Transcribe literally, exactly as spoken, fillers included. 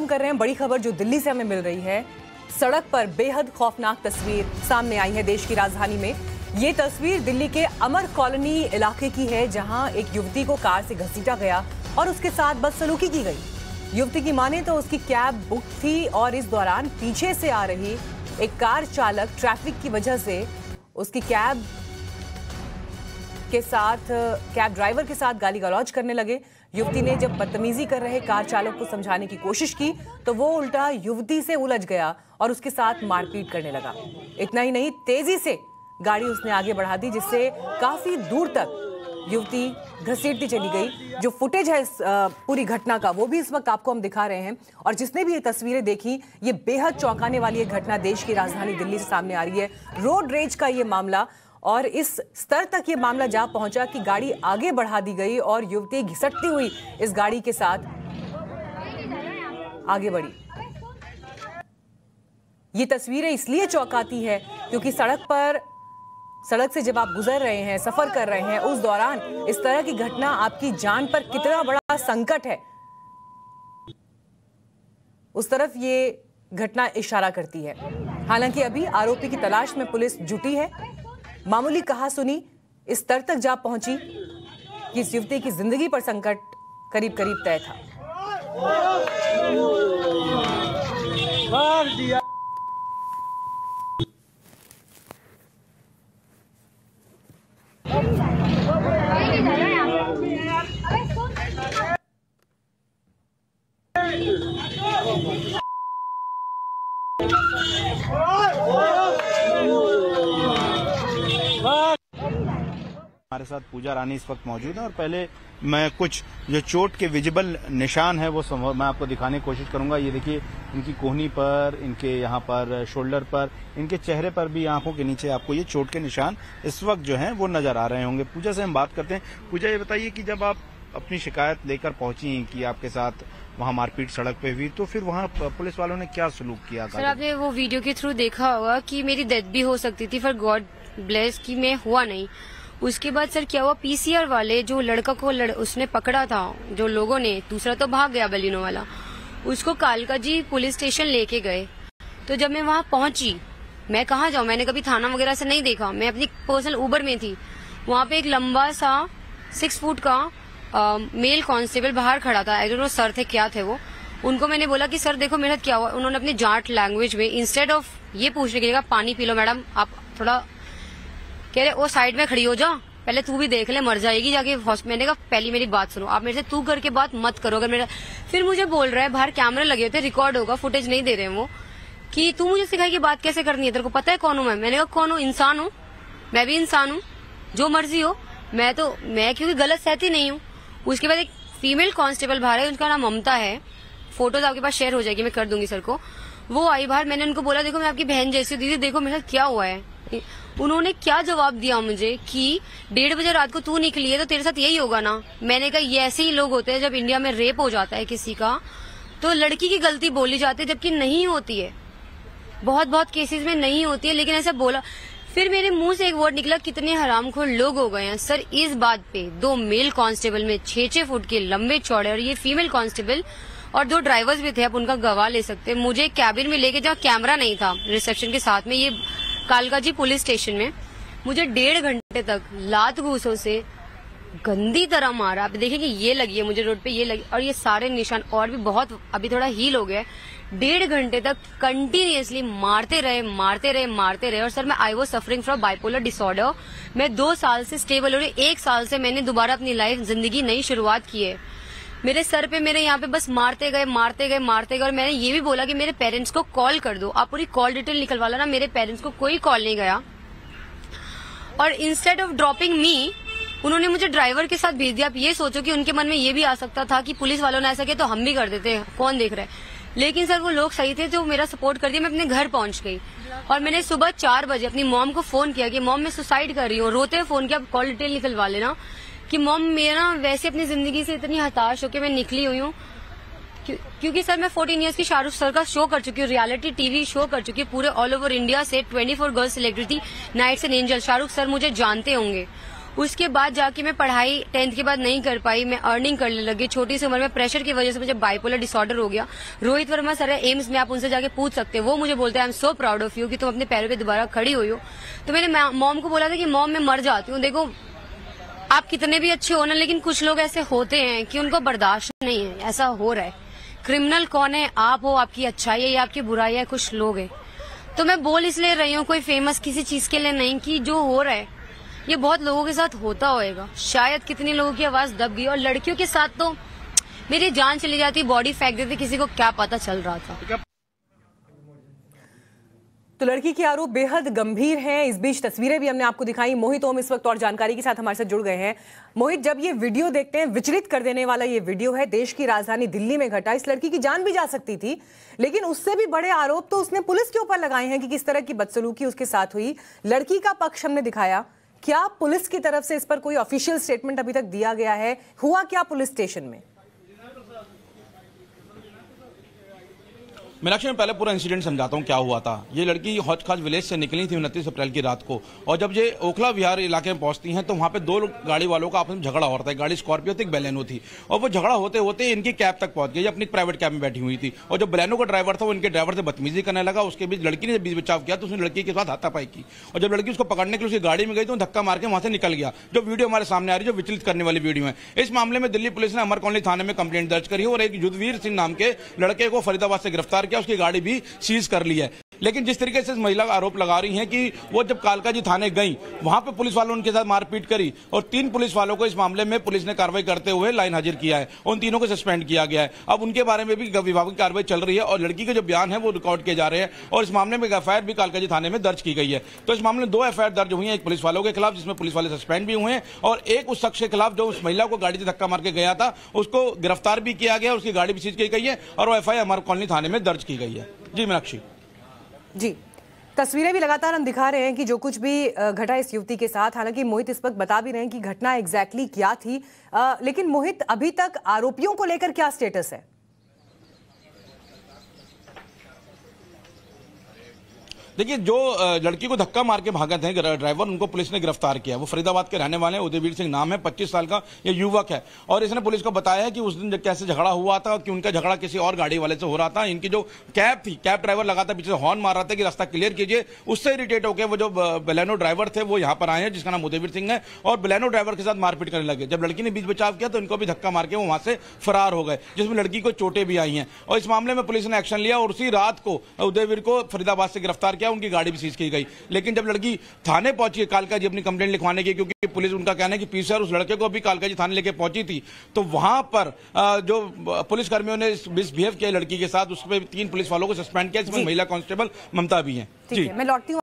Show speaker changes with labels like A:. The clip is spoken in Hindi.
A: कर रहे हैं बड़ी खबर जो दिल्ली से हमें मिल रही है। सड़क पर बेहद खौफनाक तस्वीर सामने आई है देश की राजधानी में। ये तस्वीर दिल्ली के अमर कॉलोनी इलाके की है, जहां एक युवती को कार से घसीटा गया और उसके साथ बदसलूकी की गई। युवती की माने तो उसकी कैब बुक थी और इस दौरान पीछे से आ रही एक कार चालक ट्रैफिक की वजह से उसकी कैब के साथ कैब ड्राइवर के साथ गाली गलौज करने लगे। युवती ने जब बदतमीजी कर रहे कार चालक को समझाने की कोशिश की तो वो उल्टा युवती से उलझ गया और उसके साथ मारपीट करने लगा। इतना ही नहीं, तेजी से गाड़ी उसने आगे बढ़ा दी, जिससे काफी दूर तक युवती घसीटती चली गई। जो फुटेज है इस पूरी घटना का वो भी इस वक्त आपको हम दिखा रहे हैं। और जिसने भी ये तस्वीरें देखी, ये बेहद चौंकाने वाली एक घटना देश की राजधानी दिल्ली से सामने आ रही है। रोड रेज का ये मामला, और इस स्तर तक ये मामला जा पहुंचा कि गाड़ी आगे बढ़ा दी गई और युवती घिसटती हुई इस गाड़ी के साथ आगे बढ़ी। ये तस्वीरें इसलिए चौंकाती है क्योंकि सड़क पर सड़क से जब आप गुजर रहे हैं, सफर कर रहे हैं, उस दौरान इस तरह की घटना आपकी जान पर कितना बड़ा संकट है, उस तरफ ये घटना इशारा करती है। हालांकि अभी आरोपी की तलाश में पुलिस जुटी है। मामूली कहासुनी इस स्तर तक जा पहुंची कि इस युवती की जिंदगी पर संकट करीब करीब तय था।
B: हमारे साथ पूजा रानी इस वक्त मौजूद है और पहले मैं कुछ जो चोट के विजिबल निशान है वो मैं आपको दिखाने की कोशिश करूंगा। ये देखिए, इनकी कोहनी पर, इनके यहाँ पर शोल्डर पर, इनके चेहरे पर भी, आंखों के नीचे आपको ये चोट के निशान इस वक्त जो हैं वो नजर आ रहे होंगे। पूजा से हम बात करते हैं। पूजा, ये बताइए कि जब आप अपनी शिकायत लेकर पहुंची कि आपके साथ वहाँ मारपीट सड़क पे हुई, तो फिर वहाँ पुलिस वालों ने क्या सलूक किया?
C: सर, आपने वो वीडियो के थ्रू देखा होगा कि मेरी डेथ भी हो सकती थी, पर गॉड ब्लेस कि मैं हुआ नहीं। उसके बाद सर क्या हुआ, पीसीआर वाले जो लड़का को लड़, उसने पकड़ा था, जो लोगों ने, दूसरा तो भाग गया बलिनो वाला, उसको कालका जी पुलिस स्टेशन लेके गए। तो जब मैं वहां पहुंची, मैं कहाँ जाऊं, मैंने कभी थाना वगैरह से नहीं देखा, मैं अपनी पर्सनल उबर में थी। वहां पे एक लंबा सा सिक्स फुट का आ, मेल कांस्टेबल बाहर खड़ा था। आई डोंट नो सर थे क्या थे वो। उनको मैंने बोला कि सर देखो मेरे साथ क्या हुआ। उन्होंने अपनी जाट लैंग्वेज में, इंस्टेड ऑफ ये पूछने के लिए, पानी पी लो मैडम, आप थोड़ा, कह रहे वो साइड में खड़ी हो जा, पहले तू भी देख ले, मर जाएगी जाके हॉस्पिटल। मैंने कहा पहली मेरी बात सुनो, आप मेरे से तू करके बात मत करो। अगर मेरा, फिर मुझे बोल रहा है, बाहर कैमरे लगे होते, रिकॉर्ड होगा, फुटेज नहीं दे रहे हैं वो, कि तू मुझे सिखाई कि बात कैसे करनी है, तेरे को पता है कौन हूं मैं? मैंने कहा कौन हूँ? इंसान हूँ, मैं भी इंसान हूँ, जो मर्जी हो, मैं तो मैं क्योंकि गलत सहती नहीं हूँ। उसके बाद एक फीमेल कांस्टेबल बाहर है, उनका नाम ममता है, फोटोज आपके पास शेयर हो जाएगी, मैं कर दूंगी सर को। वो आई बाहर, मैंने उनको बोला देखो मैं आपकी बहन जैसी हूँ, दीदी देखो मेरे साथ क्या हुआ है। उन्होंने क्या जवाब दिया मुझे कि डेढ़ बजे रात को तू निकली है तो तेरे साथ यही होगा ना। मैंने कहा ये ऐसे ही लोग होते हैं, जब इंडिया में रेप हो जाता है किसी का तो लड़की की गलती बोली जाती है, जबकि नहीं होती है, बहुत बहुत केसेस में नहीं होती है, लेकिन ऐसा बोला। फिर मेरे मुंह से एक वर्ड निकला, कितने हरामखोर लोग हो गए हैं सर इस बात पे। दो मेल कांस्टेबल में छह छह फुट के लंबे चौड़े, और ये फीमेल कांस्टेबल, और दो ड्राइवर्स भी थे, आप उनका गवाह ले सकते। मुझे कैबिन में लेके, जहाँ कैमरा नहीं था रिसेप्शन के साथ में, ये कालका जी पुलिस स्टेशन में, मुझे डेढ़ घंटे तक लात घूसों से गंदी तरह मारा। आप देखेंगे ये लगी है मुझे रोड पे, ये लगी, और ये सारे निशान और भी बहुत, अभी थोड़ा हील हो गया। डेढ़ घंटे तक कंटिन्यूअसली मारते रहे मारते रहे मारते रहे। और सर मैं I was suffering from bipolar disorder. मैं दो साल से स्टेबल हो रही, एक साल से मैंने दोबारा अपनी लाइफ, जिंदगी नई शुरुआत की है। मेरे सर पे, मेरे यहाँ पे बस मारते गए मारते गए मारते गए। और मैंने ये भी बोला कि मेरे पेरेंट्स को कॉल कर दो, आप पूरी कॉल डिटेल निकलवा लो ना। मेरे पेरेंट्स को कोई कॉल नहीं गया, और इंस्टेड ऑफ ड्रॉपिंग मी, उन्होंने मुझे ड्राइवर के साथ भेज दिया। आप ये सोचो कि उनके मन में ये भी आ सकता था कि पुलिस वालों ने ऐसा किया तो हम भी कर देते, कौन देख रहा है। लेकिन सर वो लोग सही थे जो मेरा सपोर्ट कर दिया। मैं अपने घर पहुंच गई, और मैंने सुबह चार बजे अपनी मॉम को फोन किया कि मॉम मैं सुसाइड कर रही हूँ। रोते हुए फोन किया, कॉल डिटेल निकलवा लेना, कि मॉम मेरा वैसे अपनी जिंदगी से इतनी हताश होकर मैं निकली हुई हूँ, क्योंकि सर मैं फोर्टीन इयर्स की शाहरुख सर का शो कर चुकी हूँ, रियलिटी टीवी शो कर चुकी हूँ, पूरे ऑल ओवर इंडिया से ट्वेंटी फोर गर्ल्स सिलेक्टेड थी, knights and angel. Shahrukh sir मुझे जानते होंगे, उसके बाद जाके मैं पढ़ाई टेंथ के बाद नहीं कर पाई, मैं अर्निंग करने लगी। छोटी सी उम्र में प्रेशर की वजह से मुझे बाइपोलर डिसऑर्डर हो गया। रोहित वर्मा सर है एम्स में, आप उनसे जाके पूछ सकते हैं। वो मुझे बोलते हैं I am so proud of you कि तुम अपने पैरों पे दोबारा खड़ी हुई हो। तो मैंने मॉम को बोला था कि मॉम मैं मर जाती हूँ। देखो आप कितने भी अच्छे हो ना, लेकिन कुछ लोग ऐसे होते हैं कि उनको बर्दाश्त नहीं है, ऐसा हो रहा है। क्रिमिनल कौन है, आप हो, आपकी अच्छाई है या आपकी बुराई है, कुछ लोग हैं। तो मैं बोल इसलिए रही हूँ कोई फेमस किसी चीज के लिए नहीं, कि जो हो रहा है ये बहुत लोगों के साथ होता होएगा। शायद कितने लोगों की आवाज दब गई, और लड़कियों के साथ तो मेरी जान चली जाती, बॉडी फेंक देती, किसी को क्या पता चल रहा था।
A: तो लड़की के आरोप बेहद गंभीर हैं। इस बीच तस्वीरें भी हमने आपको दिखाई। मोहित ओम इस वक्त और जानकारी के साथ हमारे साथ जुड़ गए हैं। मोहित, जब ये वीडियो देखते हैं, विचलित कर देने वाला ये वीडियो है, देश की राजधानी दिल्ली में घटा। इस लड़की की जान भी जा सकती थी, लेकिन उससे भी बड़े आरोप तो उसने पुलिस के ऊपर लगाए हैं कि किस तरह की बदसलूकी उसके साथ हुई। लड़की का पक्ष हमने दिखाया। क्या पुलिस की तरफ से इस पर कोई ऑफिशियल स्टेटमेंट अभी तक दिया गया है? हुआ क्या पुलिस स्टेशन में?
D: मीनाक्षी, मैं पहले पूरा इंसिडेंट समझाता हूँ क्या हुआ था। ये लड़की हौज खास विलेज से निकली थी उनतीस अप्रैल की रात को, और जब ये ओखला विहार इलाके में पहुंचती हैं तो वहां पे दो गाड़ी वालों का आपस में झगड़ा हो रहा था। गाड़ी स्कॉर्पियो थी, एक बेलेनो थी, और वो झगड़ा होते होते इनकी कैब तक पहुंच गई। अपनी प्राइवेट कैब में बैठी हुई थी, और जो बेलेनो का ड्राइवर था वो इनके ड्राइवर से बदतमीजी करने लगा। उसके बीच लड़की ने बीच बचाव किया तो उसने लड़की के साथ हाथापाई की, और जब लड़की उसको पकड़ने के लिए उसकी गाड़ी में गई तो धक्का मार के वहां से निकल गया। जो वीडियो हमारे सामने आ रही है, जो विचलित करने वाली वीडियो है। इस मामले में दिल्ली पुलिस ने अमर कॉलोनी थाने में कंप्लेंट दर्ज करी और एक युद्धवीर सिंह नाम के लड़के को फरीदाबाद से गिरफ्तार किया। उसकी गाड़ी भी सीज कर ली है। लेकिन जिस तरीके से इस महिला आरोप लगा रही हैं कि वो जब कालका जी थाने गई, वहां पे पुलिस वालों ने उनके साथ मारपीट करी, और तीन पुलिस वालों को इस मामले में पुलिस ने कार्रवाई करते हुए लाइन हाजिर किया है। उन तीनों को सस्पेंड किया गया है। अब उनके बारे में भी विभाग की कार्रवाई चल रही है, और लड़की के जो बयान है वो रिकॉर्ड किए जा रहे हैं, और इस मामले में एक एफ आई आर भी कालका जी थाने में दर्ज की गई है। तो इस मामले में दो एफ आई आर दर्ज हुई है, एक पुलिस वालों के खिलाफ जिसमें पुलिस वाले सस्पेंड भी हुए हैं, और एक उस शख्स के खिलाफ जो उस महिला को गाड़ी से धक्का मार के गया था उसको गिरफ्तार भी किया गया, उसकी गाड़ी भी सीज की गई है, और वो F I R Amar colony थाने में दर्ज की गई है। जी मीनाक्षी
A: जी, तस्वीरें भी लगातार हम दिखा रहे हैं कि जो कुछ भी घटा इस युवती के साथ। हालांकि मोहित इस वक्त बता भी रहे हैं कि घटना एग्जैक्टली क्या थी, आ, लेकिन मोहित, अभी तक आरोपियों को लेकर क्या स्टेटस है?
D: देखिए, जो लड़की को धक्का मार के भागा थे ड्राइवर, उनको पुलिस ने गिरफ्तार किया। वो फरीदाबाद के रहने वाले हैं, उदयवीर सिंह नाम है, पच्चीस साल का ये युवक है। और इसने पुलिस को बताया है कि उस दिन कैसे झगड़ा हुआ था, कि उनका झगड़ा किसी और गाड़ी वाले से हो रहा था। इनकी जो कैब थी, कैब ड्राइवर लगातार पीछे से हॉर्न मार रहा था कि रास्ता क्लियर कीजिए। उससे इरिटेट होकर वो जो बेलेनो ड्राइवर थे वो यहाँ पर आए हैं, जिसका नाम उदयवीर सिंह है, और बेलेनो ड्राइवर के साथ मारपीट करने लगे। जब लड़की ने बीच बचाव किया तो इनको भी धक्का मार के वो वहां से फरार हो गए, जिसमें लड़की को चोटें भी आई हैं। और इस मामले में पुलिस ने एक्शन लिया, और उसी रात को उदयवीर को फरीदाबाद से गिरफ्तार किया, उनकी गाड़ी भी सीज की गई। लेकिन जब लड़की थाने पहुंची कालका जी अपनी कंप्लेंट लिखवाने की, क्योंकि पुलिस, उनका कहना है कि पीसीआर उस लड़के को भी कालका जी थाने लेके पहुंची थी, तो वहां पर जो पुलिस कर्मियों ने मिसबिहेव किया लड़की के साथ, उस पर तीन पुलिस वालों को सस्पेंड किया, इसमें महिला कांस्टेबल ममता भी है।
A: जी, मैं लौटती हूं।